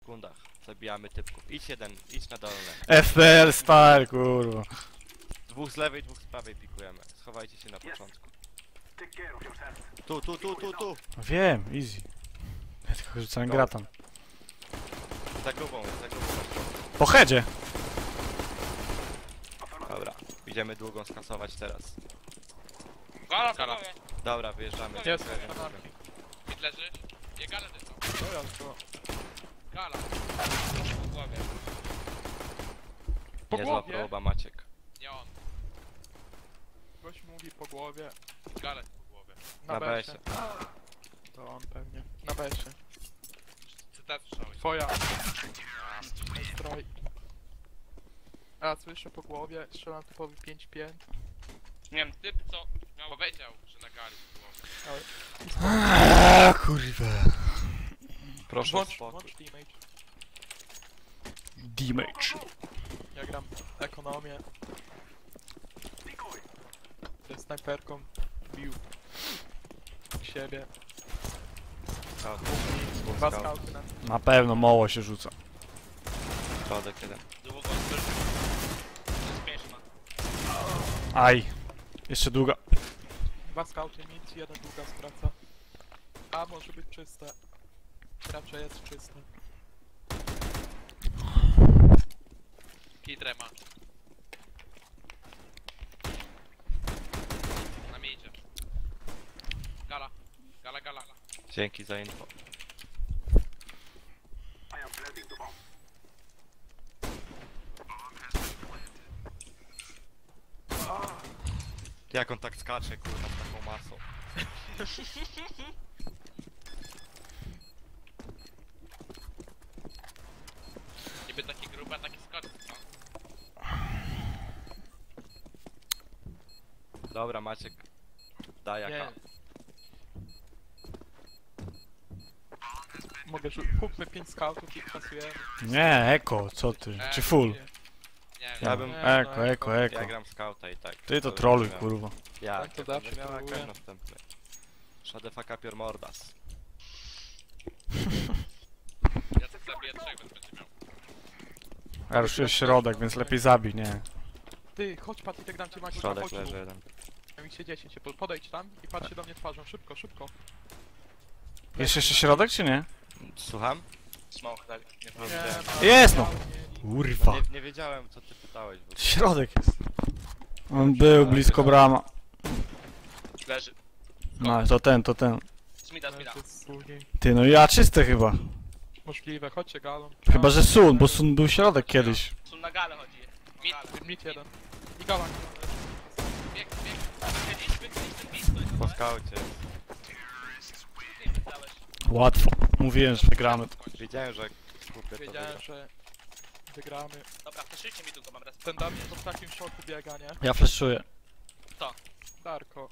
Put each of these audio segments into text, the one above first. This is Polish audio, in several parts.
sekundach. Zabijamy typków. Idź na dolne. FPL style, kurwa. Dwóch z lewej, dwóch z prawej pikujemy. Schowajcie się na początku. Tu. Wiem, easy. Ja tylko rzucałem gratan. Za grubą. Po headzie! Dobra, idziemy długą skasować teraz. Gala. Dobra, wyjeżdżamy. Jest, Mid leży. Nie galę dyszą. Gala. Po głowie. Po Niezła głowie? próba, Maciek. Nie on. Gość mówi po głowie. Galę po głowie. Na BS. besie. To on pewnie. Na besie. Cytat słyszałeś. Twoja. Stroj. A, słyszę po głowie. Strzelam typowy 5-5. Nie wiem, typ co powiedział, że na gali po głowie. Ale... Kurwa. Proszę o spokój. Włącz damage. Damage. Ja gram ekonomię. Ze snajperką bił siebie. Scout. Dwa skauty na... Na pewno mało się rzuca. Środek jeden. Długo to jest śmieszna. Aj. Jeszcze długa. Dwa skauty nic, jeden długa skraca. A może być czyste. Raczej jest czyste. Kidrema. Na mnie idzie. Gala. Dzięki za info. Jak on tak skacze, kurwa, z taką masą. Niby taki gruby, a taki skocz, co? Dobra, Maciek. Daj jaka. Nie. Mogę kupmy 5 skautów i pasujemy. Nie, eko, co ty? Czy full? Nie wiem. Ja bym... Eko. Ja gram skauta i tak. Ty to troluj, kurwa. Ja, Tak to zawsze miała troluję. jak następny. Shut the fuck up your mordas. Ja tak zabiję trzech, więc będzie miał. Ja ruszyłem środek, więc lepiej zabij, nie. Ty, chodź Patryk, dam cię Maciek, Środek chodź leży tu. jeden. Na miksie 10 się podejdź tam i patrz się do mnie twarzą, szybko. Jest jeszcze środek, czy nie? Słucham? Smoke, tak. Nie Nie, wiedziałem. Jest no! Kurwa. Nie wiedziałem, co ty pytałeś. Bo... Środek jest. On był blisko brama. Leży. No, to ten. Zmida. Ty, no ja czyste chyba. Możliwe, chodźcie galą. Chyba, że Sun, bo Sun był środek kiedyś. Tu na galę chodzi. Mid jeden. I gala. Bieg. Wychyliśmy Po skaucie. Łatwo. Mówiłem, że wygramy to. Wiedziałem, że kupię to Wiedziałem, wygra. że wygramy. Dobra, przeszyjcie mi długo, mam raz. Ten Damian to w takim szoku biega, nie? Ja flashuję. Darko.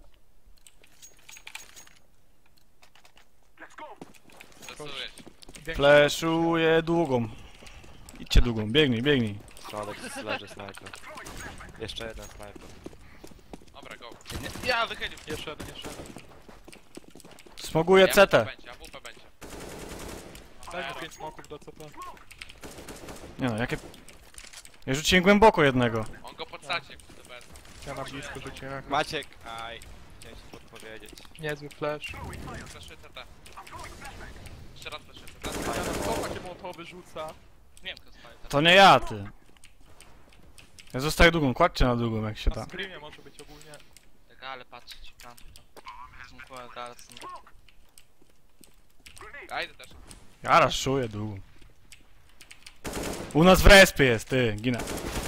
Stresujesz. Flashuję długą. Idźcie długą, biegnij. Środek leży snajper. Jeszcze jeden snajper. Dobra, go. Ja wychylił. Jeszcze jeden. Smoguję CT. AWP będzie. Daj mi 5 smoków do CT. Nie no, jakie... Ja rzuciłem głęboko jednego. On go podsadzie, jak do BS. Ja na blisko rzuciłem. Maciek! Aj! Chciałem ci podpowiedzieć. Niezły flash. Flashy CT. Jeszcze raz flashy CT. Ja na co takie mołotowy rzuca? Nie wiem, kto stoi. To nie ja, ty. Ja zostaję długą, kładźcie na długą jak się Na da. screamie może być ogólnie. Gale patrzeć. Tam. Zmukłem gale. A idę też. Ja raszuję długą. U nas w respie jest, ty, ginę.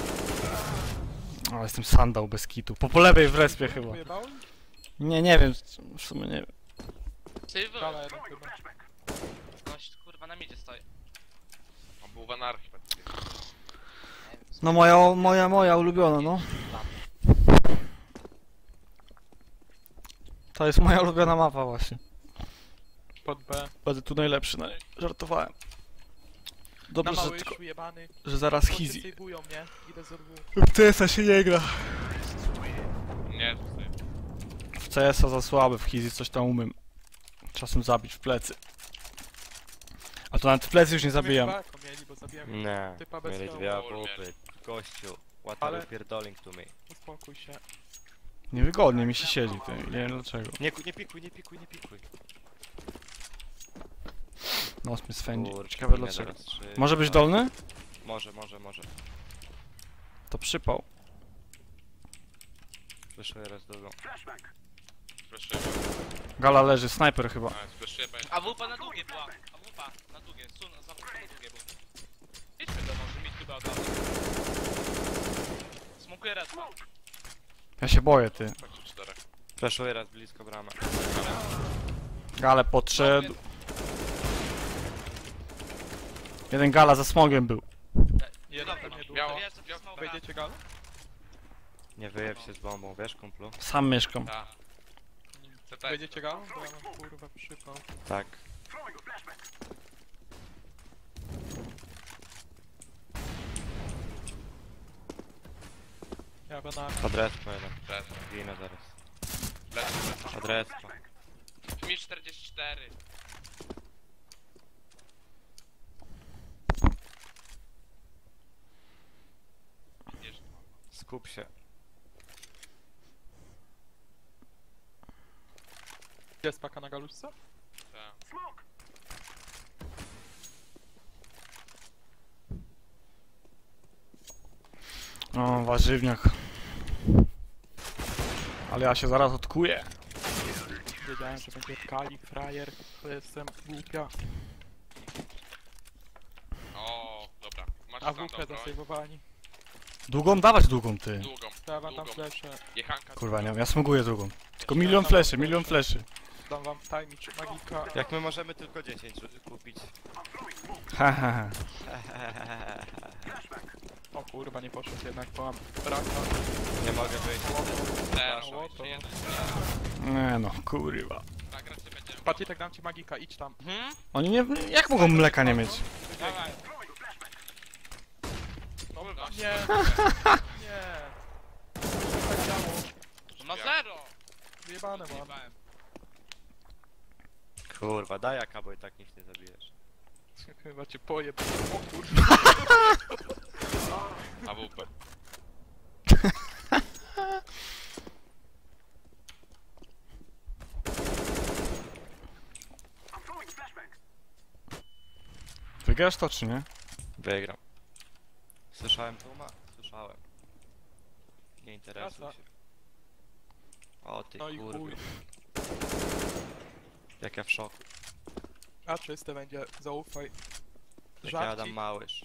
O, jestem sandał bez kitu. Po lewej w respie chyba. Wyjebałem? Nie wiem, w sumie nie wiem. Ty wy. Gala jeden chyba. Gość kurwa na midzie stoi. On był w anarchii. No moja ulubiona, no. To jest moja ulubiona mapa właśnie. Pod B. Będę tu najlepszy na niej. Żartowałem. Na Dobrze, że, mały tylko, już ujebany. że zaraz Goście Hizi. sejwują mnie. Idę z RW. W CS-a się nie gra. Nie, to sobie. W CS-a za słaby, w Hizi coś tam umiem. Czasem zabić w plecy. A to nawet plecy już nie zabijam. Chyba eko mieli, bo zabijam Nie, typa bez mieli hełmu. dwie AWP. Gościu, what are Ale- you pierdolling to me? Uspokój się. Niewygodnie mi się siedzi, ty. Nie wiem dlaczego. Nie pikuj, nie pikuj, nie pikuj. Nos mnie swędzi. Kurczę, Ciekawe mnie dlaczego. zaraz trzy- Może być dolny? Może. To przypał. Wyszuję raz drugą. Flashuję. Gala leży, snajper chyba. Flashuję, pamiętam. A wupa na długie była. A wupa na długie. Sun, za wupa na długie był. Idźmy do może, mieć chyba od razu. Smokuję respa. Ja się boję, ty. Tak, tu 4. Flashuję raz blisko bramę. Gale podszedł. Jeden gala za smogiem był. Jeden tam nie Biało. długo. Wiesz, co to smoka? Wejdziecie gal? Nie wyjeb się z bombą, wiesz kumplu? Sam mieszkam. Tak. CT. Wejdziecie gal? Bo ja mam kurwa przypał. Tak. Ja będę na... Adrespa jeden. Red. Ginę zaraz. Lecę. Adrespa. Mi 44. Jeszcze. Skup się. Gdzie jest paka na galuszce? Tak. O, warzywniak. Ale ja się zaraz odkuję. Wiedziałem, że będzie kali, frajer, to jestem głupia. O, dobra. Masz A tam WP dobrą. zasejwowani. Długą? Dawać długą, ty. Długą. To ja wam tam Długą. fleszę. Jechanka. Kurwa, nie, ja smuguję długą. Tylko milion fleszy. Dam wam timing magika. Jak my możemy tylko 10 kupić? Ha, ha, ha. O kurwa, nie poszedł jednak, bo mam braka. Nie mogę wyjść. Też. O, to. Nie no, kurwa. Tak, raczej będziemy. Patrz, tak dam ci magika, idź tam. Oni nie... Jak mogą mleka nie mieć? Dawaj. Kurwa. Nie, nie. Tak działo. To ma zero. Wyjebane mam. Zjebałem. Kurwa, daj jaka, bo i tak nic nie zabijesz. Chyba cię pojeb. O kurwa. AWP. Wygrasz to czy nie? Wygram. Słyszałem to ma? Słyszałem. Nie interesuj Klasa. się. O ty No i chuj. kurwa. Jak ja w szoku. A czyste będzie, zaufaj. Jak ja Adam Żarcik. Małysz.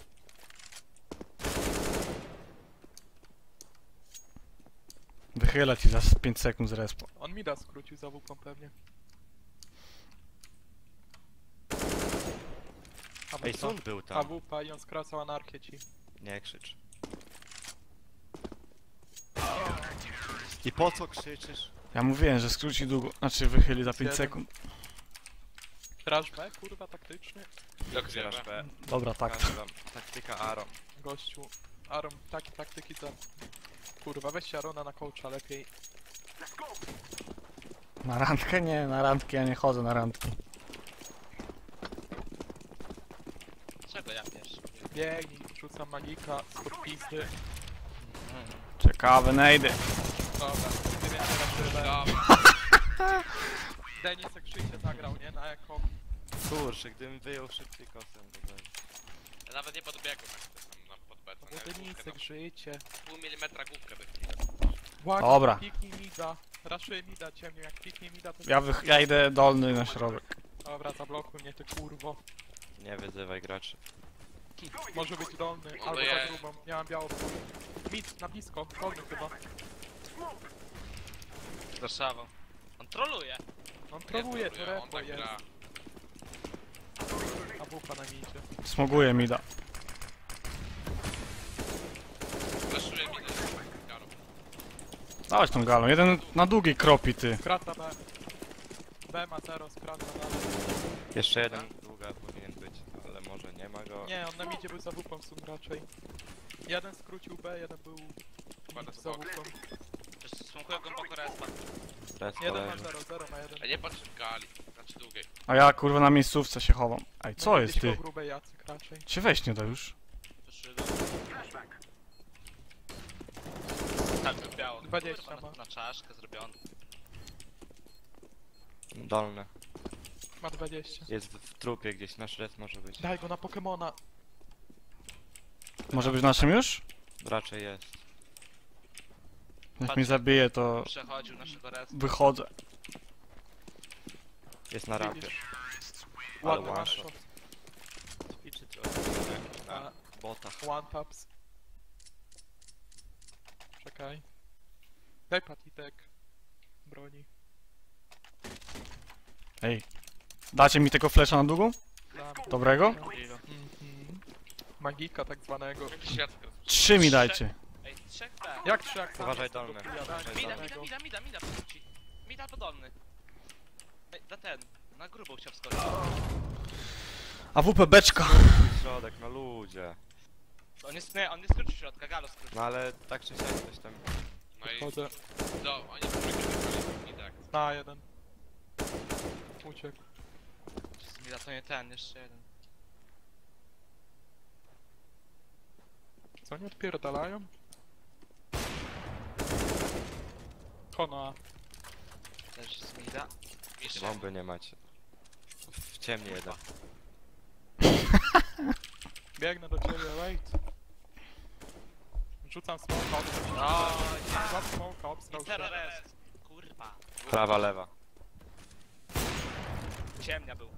Wychyla ci za 5 sekund z respa. On mi da skrócił za wupą pewnie. Ej, Sun był tam. AWP i on skracał anarchię ci. Nie krzycz. I po co krzyczysz? Ja mówiłem, że skróci długo, znaczy wychyli za 5 Jeden. sekund. Trash B, kurwa, taktyczny. Jak Zbierasz B. Dobra, tak. Pokażę wam taktyka Aron. Gościu. Aron, takie taktyki to... Kurwa, weźcie Arona na coacha lepiej. Na randkę? Nie, na randkę ja nie chodzę na randki. Czego ja pierwszy? Biegnij, rzucam magika, spod pizdy. Ciekawe, nejdy. Dobra, ty więcej na tyle. Dobra. Denisek życie zagrał, nie? Na eko. Kurczę, gdybym wyjął szybciej kosem, to będzie. Ja nawet nie podbiegłem jak to tam pod No becą. bo Denisek życie. Pół milimetra główkę wychwilę. Błagam, Dobra. piknij mida. Raszuję mida ciemnie, jak piknie mida to... Ja idę dolny na środek. Dobra, zablokuj mnie ty kurwo. Nie wyzywaj graczy. Może być dolny, No albo to za jest. grubą. Ja mam biało. Mid, na blisko, dolny chyba. Z Warszawą. On troluje. On troluje, to on repo tak jest. gra. A wupa na midzie. Smoguję mi da. Flashuję mi Garo. Dawać tą galą. Jeden na długiej kropi, ty. Skrata B. B ma 0, skrata dalej. Jeszcze jeden długa powinien być, ale może nie ma go. Nie, on na midzie był za wupą w sum raczej. Jeden skrócił B, jeden był Ładny za skok. wupą. Smokuję głęboko respa. Stres Jeden ma leży. 0, 0 ma jeden. A nie patrz w gali. Na Znaczy długiej. A ja kurwa na miejscówce się chowam. Ej, co jest ty? grubej Jacek raczej. Się weź nie da już. Tak, biało. 20 Kurwa, ma. na czaszkę zrobiony. Dolne. Ma 20. Jest w trupie gdzieś, nasz red może być. Daj go na Pokemona. Może być naszym już? Raczej jest. Jak mnie zabije, to Przechodził naszego res. wychodzę. Jest na rampie. Ale Ładny one one shot. shot. I czy co? A, Bota. one taps. Czekaj. Daj patitek. Broni. Ej. Dacie mi tego flesza na długą? Dam. Dobrego? Mhm. Magika tak zwanego. Jakiś świadek. 3 mi dajcie. Ej, 3 B. Jak 3 jak sam Uważaj jestem dolne. do chuja, daj Mida, dolnego. mida podrzuci. Mida podolny. Ej, na ten. Na grubą chciał wskoczyć. A WP beczka. Środek, no ludzie. On nie skrócił środka, Galo skrócił. No ale tak czy siak coś tam. No i... Chodzę. No, oni nie tak. Na jeden. Uciekł. Mida to nie ten, jeszcze jeden. Co oni odpierdalają? Kono A. Też z mida. Jeszcze Bomby nie macie. W ciemnie jeden. Biegnę do ciebie, wait. Rzucam smoke, obstrał. O, Rzucam smoke, obstrał się. zero res. Kurwa. Prawa, lewa. Ciemnia był.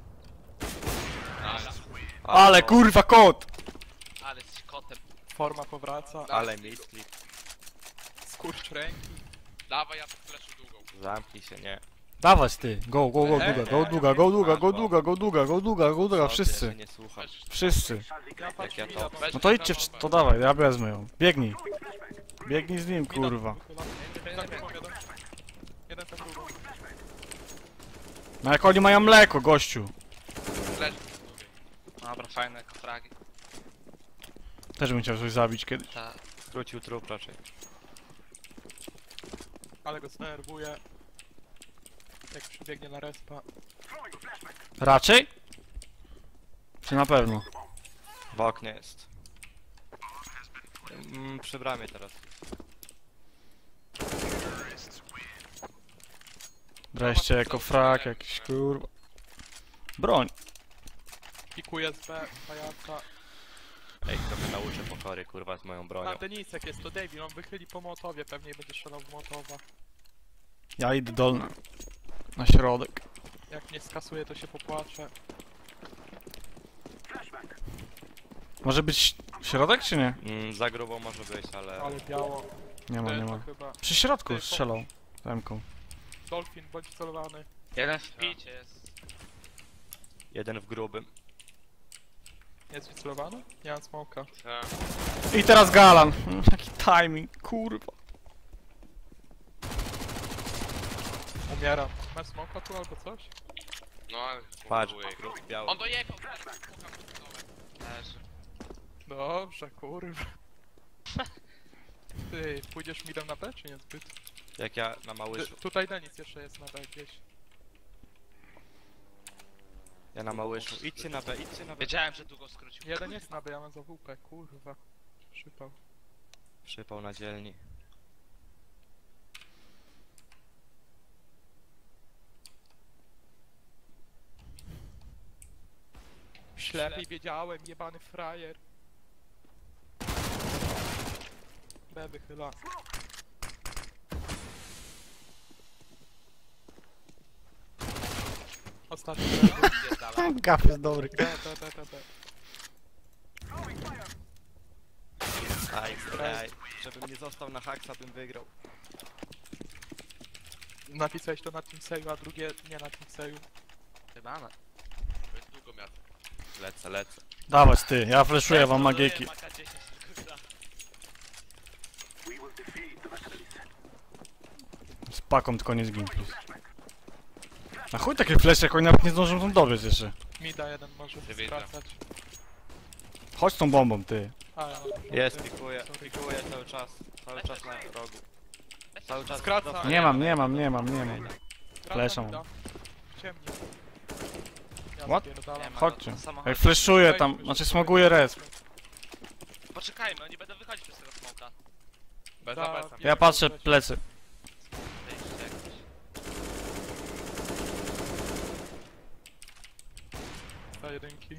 Ale kurwa kot! Ale jesteś kotem. Forma powraca. Ale misklik. Skurcz ręki. Dawaj, ja fleszu długą. Zamknij się, nie. Dawać ty. Go, go, go, długa, go, długa, go, długa, go, długa, go, długa, go, długa, go, długa, Co ty, wszyscy. że nie słucham. Wszyscy. Ja patrzę, ja mida, to- bo- No to idźcie, to dawaj, ja wezmę ją. Biegnij. Biegnij z nim, kurwa. Tak drugą jeden. Jeden tak drugą. No jak oni mają mleko, gościu. Flesz długiej. Dobra, fajne fragi. Też bym chciał coś zabić kiedyś. Ta. Skrócił trup raczej. Ale go zdenerwuje. Jak przybiegnie na respa. Raczej? Czy na pewno? W oknie jest. Przy bramie teraz. Wreszcie jako frak jakiś, kurwa. Broń. Pikuje z B, pajaca. Ej, kto mnie nauczy pokory, kurwa, z moją bronią. A Denisek jest to David, on wychyli po motowie, pewnie będzie strzelał w motowa. Ja idę dolny. Na środek. Jak nie skasuje, to się popłacze. Może być środek czy nie? Za grubo może być, ale... Ale biało. Nie ma, nie Delta ma. chyba. Przy środku strzelał. Temką. Dolphin, bądź celowany. Jeden w picie jest. Jeden w grubym. Jest wycelowany? Nie mam smoka. Tak. I teraz Galan. Jaki timing, kurwa. Umieram. Masz smoka tu albo coś? No, ale... Patrz, próbuję go. grób biały. On dojechał! Leży. Dobrze, kurwa. Ty, pójdziesz midem na B, czy niezbyt? Jak ja na małyszu. Tutaj Denis jeszcze jest na B gdzieś. Ja na małyszu. Idźcie na B, idźcie na B. Wiedziałem, że długo skrócił. Jeden jest na B, ja mam za WP, kurwa. Przypał. Przypał na dzielni. Ślepej wiedziałem, jebany frajer. B wychyla. Ostatni B, Pierdala. Gaf jest dobry. B, B, B, B, B. Aj, żebym nie został na haksa, bym wygrał. Napisałeś to na Team Save'u, a drugie nie na Team Save'u. Chyba na. To jest długo miasto. Lecę. Dawać ty, ja fleszuję wam magieki. Maka 10 tylko gra. Z paką tylko nie zgin. A chuj takie flesze, jak oni nawet nie zdążą tam dobiec jeszcze. Mida jeden może Nie widzę. skracać. Chodź z tą bombą, ty. A, ja Jest, Sorry. pikuję cały czas. Cały czas na rogu. Cały czas Skraca. dostałem. Nie mam. Skraca Flesza mam. mida. W ciemni. What? Spierdalam. Chodźcie. Na samochodzie. Ej, fleszuję tam, znaczy smoguję res. Poczekajmy, oni będą wychodzić przez tego smoka. Bez Da, ABS-a. Ja patrzę plecy. Wyjście jakieś. Za jedynki.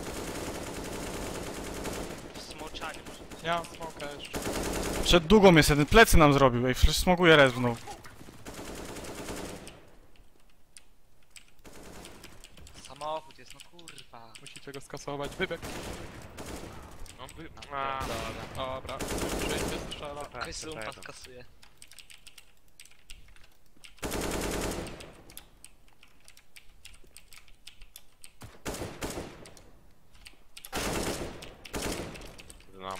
Smoczanie może być. Nie mam smoka jeszcze. Przed długą jest jeden, plecy nam zrobił. Ej, smoguję res znowu. Samochód jest, no kurwa. Musicie go skasować. Wybieg. No, Dobra. Przyjdzie, strzela. Ktoś umpa skasuje. Dynamo.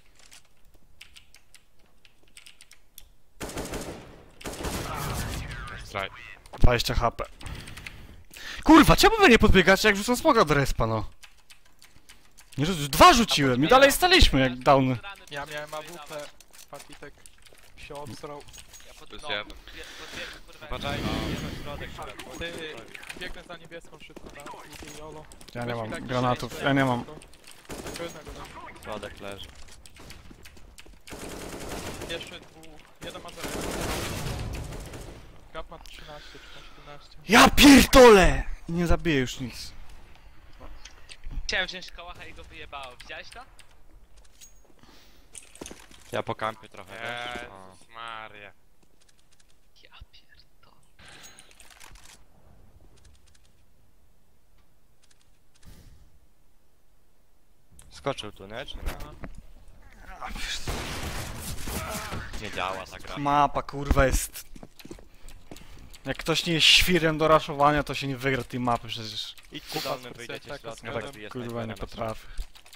Strike. 20 HP. Kurwa, czemu wy nie podbiegacie jak rzucam smoga do respa, no? Nie rzucił, dwa rzuciłem i dalej staliśmy jak downy. Ja miałem AWP. Patitek się obsrał. Ja pod... Plus no, jeden. podbiegłem, kurwa. Uważajcie, jest środek. Ty, biegnę za niebieską szybko na drugiej jolo. Ja nie Weź mam mi tak granatów, sześć, ja nie mam. tylko jednego dam. Środek leży. Jeszcze dwóch. Jeden ma 0. Gap ma 13 czy ma 17. Ja pierdolę! Nie zabiję już nic. Chciałem wziąć kołacha i go wyjebało. Widziałeś to? Ja po kampie trochę, wiesz? O. Jezus Maria. Ja pierdolę. Skoczył tu, nie? Czy nie? Nie działa ta gra. Mapa kurwa jest... Jak ktoś nie jest świrem do raszowania, to się nie wygra tej mapy przecież. Idźcie Kupa dolny, z wyjdziecie taka środkiem, Ja tak zabije kurwa snajpera nie na potrafię.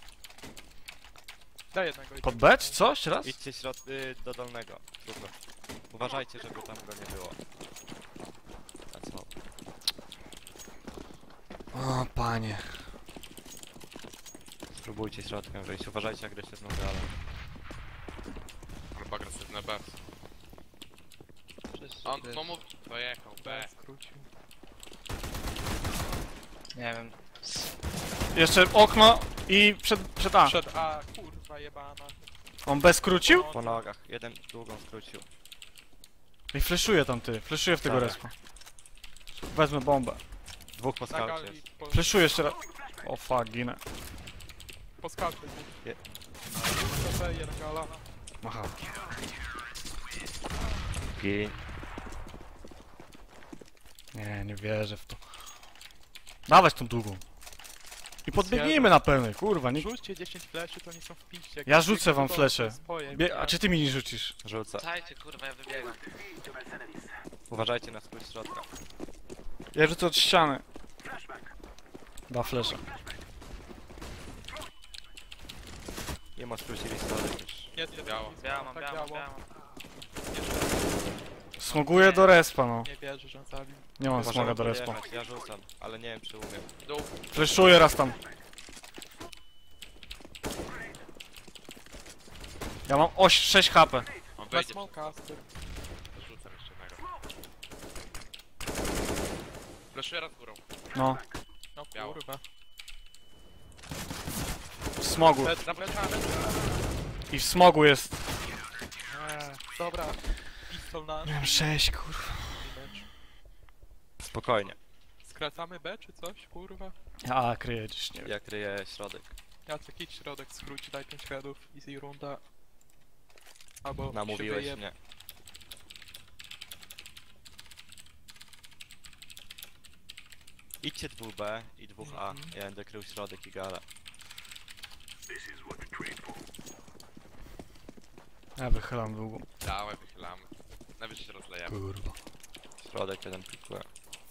Daj jednego. Pod B czy co? Jeszcze raz? Idźcie do dolnego. Trudno. Uważajcie, żeby tam go nie było. A co? O panie. Spróbujcie środkiem wyjść. Uważajcie agresywną galę. Albo agresywne B. On, no mów, dojechał B. Skrócił. Nie wiem. Jeszcze okno i przed A. Przed A, kurwa jebana. On B skrócił? Po nogach. Jeden długą skrócił. I fleszuje tam ty, fleszuje w tego Dobra. respa. Wezmę bombę. Dwóch po Na skaucie gali, jest. Fleszuję jeszcze raz. O fuck, ginę. po skaucie. Je- CT, jeden gala. Aha. Gin. Nie wierzę w to. Dawać tą długą. I podbiegnijmy na pełnej, kurwa, nie... Rzućcie 10 fleszy, to nie są w piście. Ja rzucę wam flesze. Swoje, A czy ty mi nie rzucisz? Rzucę. Dajcie kurwa, ja wybiegam. Uważajcie na skrót środka. Ja rzucę od ściany. Dwa flesze. Nie ma skrócili środek już. Jest Biało. Białą mam, tak białą, biało. białą. Smoguję do respa, no. Nie wierzę, że on zabił. Nie mam Możemy smoga do respa. podjechać, ja rzucam, ale nie wiem czy umiem. Dół. Fleszuję raz tam. Ja mam 6 HP. On Bez wejdzie. smoka, z tym. Rzucam jeszcze jednego. Flashuję raz górą. No. No Biało. kurwa. W smogu. Zaplecamy. I w smogu jest. Dobra. Pistol nasz. Miałem 6, kurwa. Spokojnie. Skracamy B czy coś, kurwa? A, kryję gdzieś, nie wiem. Ja kryję środek. Jacek, idź środek, skróci, daj 5 headów, easy runda. Albo Namówiłeś się mnie. Idźcie 2B i 2A. Ja będę krył środek i galę. Ja wychylam długą. Dałem, wychylamy. Najwyżej się rozlejemy. Kurwa. Środek jeden pikuje.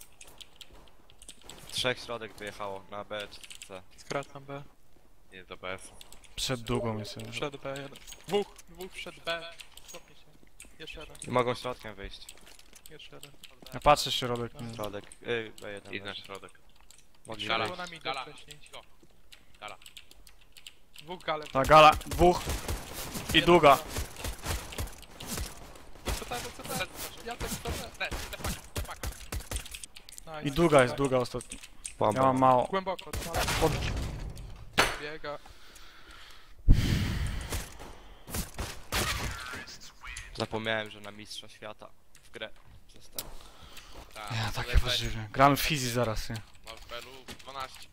3 środek wyjechało na B czy C. Skracam B. Nie do BS. Przed długą jest jeden. Przed B jeden. Dwóch przed B. Stopnie się. Jeszcze jeden, I mogą środkiem wyjść. jeszcze jeden. Ja patrzę środek. Środek. B1. Idź na leży. środek. Mogli Gala. wyjść. Było na midzie Gala. wcześniej. Go. Gala. Dwóch gale. Ta gala, dwóch. I długa. CT. Jacek, CT. Stepaka. I długa jest, długa ostatnia. Bomba. Ja mam mało. Głęboko, biega. Zapomniałem, że na mistrza świata w grę zostałem. Tak, Ja, to takie lecę. warzywie. Gramy w Fizi zaraz, nie? Mam w PL 12.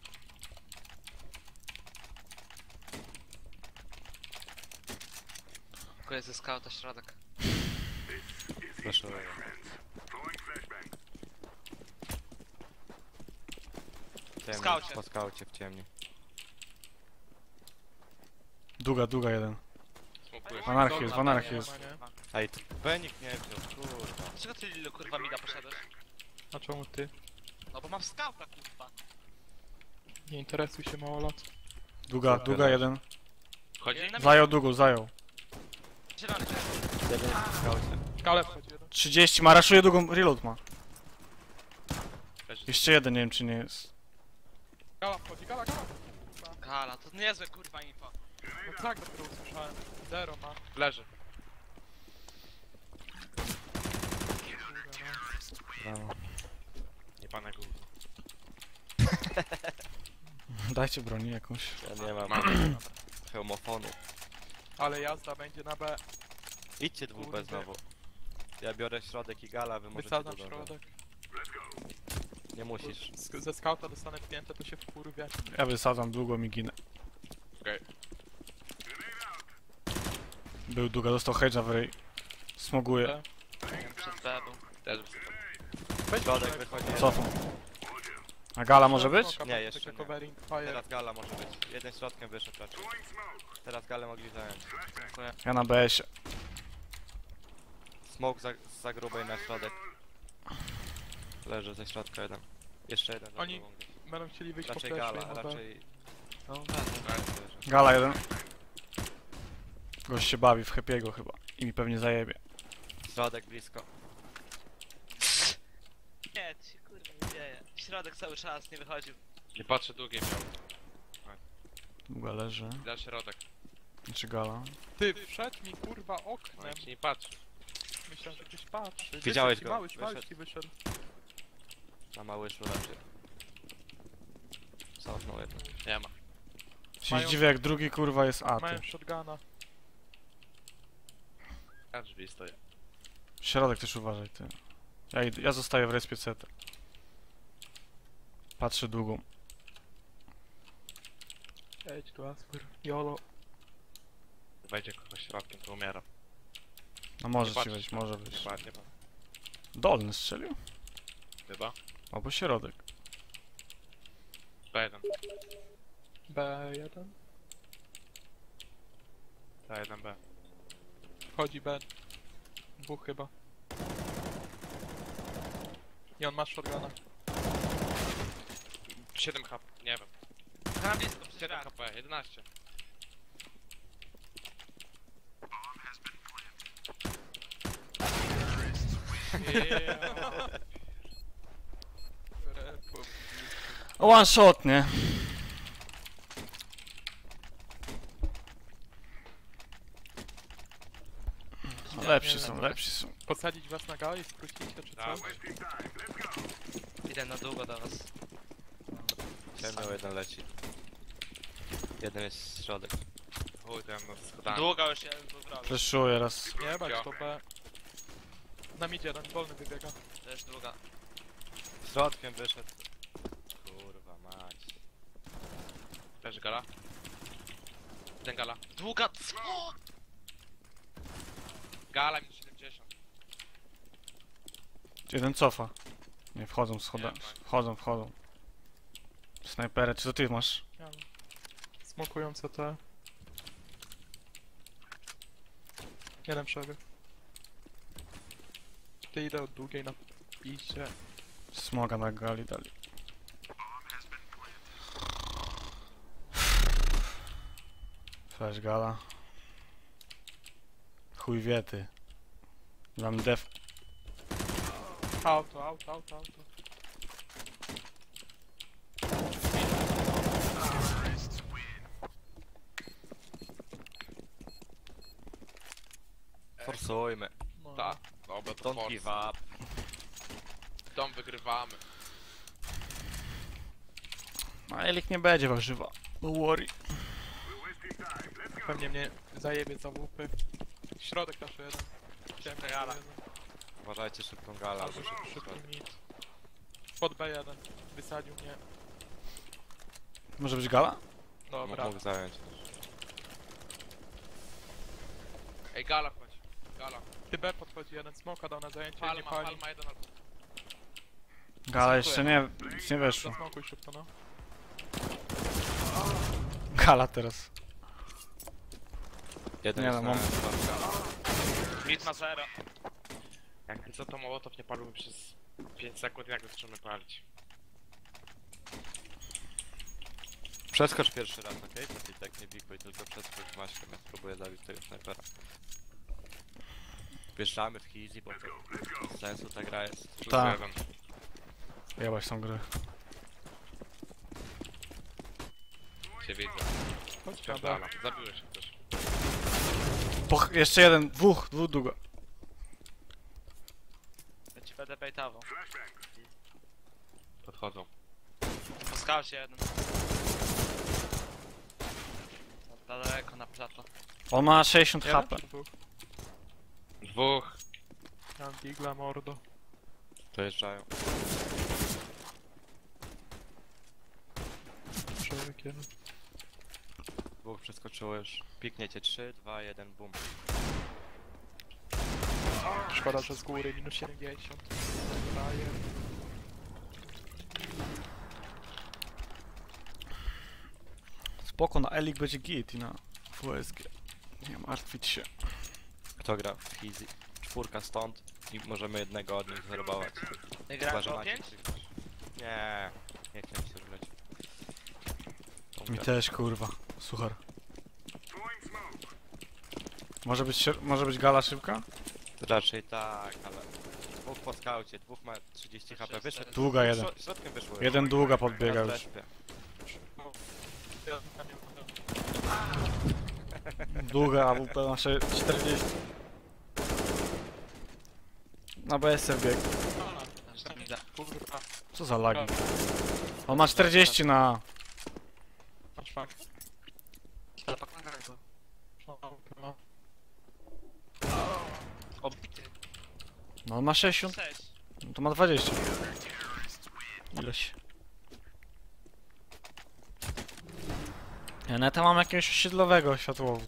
Dziękuję ze skauta środek. Proszę. Skaucie. Po skaucie w ciemni. Długa jeden. Smokuję. W anarchii jest. Ej, to Benik nie wziął, kurwa. Dlaczego ty Lilo kurwa mida poszedłeś? A czemu ty? No bo mam skauta kurwa. Nie interesuj się mało lat. Długa jeden. Chodzi? Zajął długą, zajął. Zielony, Jeden jest w skaucie. Gale wchodzi jeden. 30 ma, raszuje długą, reload ma. Leży. Jeszcze jeden, nie wiem czy nie jest. Gala wchodzi, gala. Kala, to niezłe kurwa info. No tak, dopiero usłyszałem. Zero ma. Leży. Brawo. Nie pana gówno. Dajcie broni jakąś. Ja nie mam hełmofonu. Ale jazda będzie na B. Idźcie dwóch Kurde. B znowu. Ja biorę środek i gala, wy możecie Wysadzam dodać. środek. Nie musisz. Ze skauta dostanę wpięte, to się wkurwię. Ja wysadzam długą i ginę. Okej. Był długa, dostał hedge'a w ryj. Smoguje. Przed B był. Też. Weź Środek środek. wychodzi. Cofam. A gala może być? Nie, jeszcze nie. Covering fire. Teraz gala może być. Jeden środkiem wyszedł raczej. Teraz galę mogli zająć. Dziękuję. Ja na BS-ie. Smoke za grubej na środek. Leży ze środka jeden. Jeszcze jeden. za Oni- grubą. Będą chcieli wyjść po Raczej fleszu gala, i na B. raczej... No będę. leży. Gala jeden. Gość się bawi w happy'ego chyba. I mi pewnie zajebie. Środek blisko. Nie, ci kurwa nie dzieje. Środek cały czas nie wychodził. Nie patrzę długie miał. Długa leży. Dla środek. Czy gala? Ty, wszedł mi kurwa No oknem. jak się nie patrzy. Myślałem, że ktoś patrzy. Widziałeś Wyszedł go, ci, Małysz wyszedł. ci wyszedł. Na małyszu raczej. Cofnął jeden. Nie ma. Się Mają- dziwię jak drugi kurwa jest A, Mają ty. shotguna. Na drzwi stoję. Środek też uważaj, ty. Ja zostaję w respie CT. Patrzę długą. Jedź tu Asper. Jolo. Wejdzie kogoś środkiem, to umiera. No może Nie ci patrz. wejść, może Nie wejść. patrz, nie patrz. Dolny strzelił? Chyba. Albo środek. B1. B1. B1B. Wchodzi B. Dwóch chyba. I on ma shotguna. 7 HP. Nie wiem. Na blisko przy 7 drzwiach. HP. 11. Yeah. One shot, nie? No, lepsi są, lepsi są. Posadzić was na galę i skrócicie czy co? Dawaj. Idę na długo do was. Ciemniał jeden leci. Jeden jest środek. Chuj, to ja mam nad schodami. Długo już jeden był wrogi. Fleszuję raz. Nie bać Ja. to B. Na midzie jeden wolny wybiega. To jest długa. Środkiem wyszedł. Kurwa mać. Leży gala. Ten gala. Długa, co? Gala mi 70. Jeden cofa. Nie, wchodzą schoda. Nie, tak. Wchodzą. Snajperę, czy to ty masz? Ja. Smokują CT. Jeden przebieg. Ty idę od długiej na iście. Smoga na gali dali. Flash gala. Chuj wie ty. Mam def. Auto. Forsujmy. No. Tak. Dobra, to Don't give force. up. Dom wygrywamy. A Elik nie będzie warzywa. No worry. Pewnie mnie zajebie za łupy. Środek nasz jeden. Ciemny Gala. jeden. Uważajcie szybką galę. Albo szybki mid. Pod B1. Wysadził mnie. Może być gala? Dobra. Mógł zająć. Ej, gala chodź. Gala. Ty B podchodzi jeden. Smoka dał na zajęcie i nie Palma, pali. palma jeden albo. Gala jeszcze nie, nic nie weszło. Zasmokuj szybko, no. Gala teraz. Jeden Nie jest no, na mam- Mid ma 0. Jakby co, to Mołotow nie palił przez 5 sekund, jak zaczynamy palić. Przeskocz pierwszy raz, okej? To i tak nie bikuj, tylko przeskocz Maśkę, ja spróbuję zabić tego snajpera. Wjeżdżamy w Hizi, bo to bez sensu ta gra jest. Tak. Jeden. Jebać tą grę. Cię widzę. Chodź na B. Gala. Zabiłeś się też. Jeszcze jeden, dwóch długo. Ja ci będę bejtował. Podchodzą. Po skaucie jeden. Za daleko na plato. On ma 60 Jeden HP. czy dwóch? Dwóch. Mam digla, mordo. Dojeżdżają. Człowiek jeden. Dwóch przeskoczyło już. Pikniecie 3, 2, 1, bum. Szkoda, że z góry minus 70. Daję. Spoko, na Elik będzie git i na WSG. Nie martwić się. Kto gra w Hizi? Czwórka stąd i możemy jednego od nich zerbować. Nie Chyba, grałem że o macie 5? coś. Nie, nie chciałem się grać. Mi też kurwa. Suchar. Może być gala szybka? Raczej tak, ale... Dwóch po skaucie, dwóch ma 30 HP, wyszedł. Długa jeden. Środkiem wyszło. Jeden długa podbiega Na już. fleszpie. Długa AWP ma 40. Na BS bieg. Kurwa. Co za lagi? On ma 40 na... Masz fakt. No. Obity. No on ma 60. 6. No to ma 20. Ileś. Ja neta mam jakiegoś osiedlowego światłowód.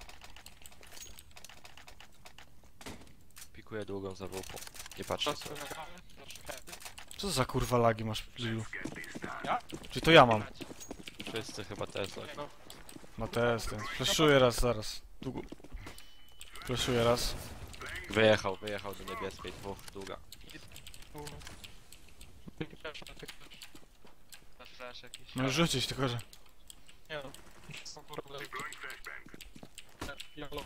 Pikuję długą za WP. Nie patrzę sobie. Co za kurwa lagi masz, Liu? Czy to ja mam? Wszyscy chyba też. No to jest ten. Fleszuję raz, zaraz. Długo. Fleszuję raz. Wyjechał do niebieskiej, dwóch długa. Flash jakiś. No rzucić, tylko że... Nie no. Są problemy. Jalo.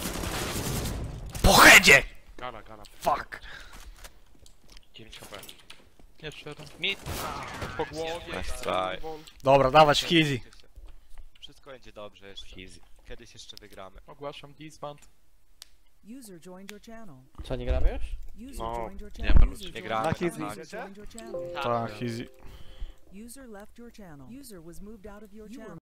Po headzie! Gala, gala. Fuck! 9 HP. Jeszcze jeden. Mid. Po głowie. Nice try. Dobra, dawać w Kizi. Wszystko będzie dobrze jeszcze. Easy. Kiedyś jeszcze wygramy. Ogłaszam disband. User joined your channel. Co, nie gramy już? User No, joined your nie channel. ma User ludzi. Nie joined gramy your na channel. nagie. User joined your channel. Tak, easy. User left your channel. User was moved out of your channel.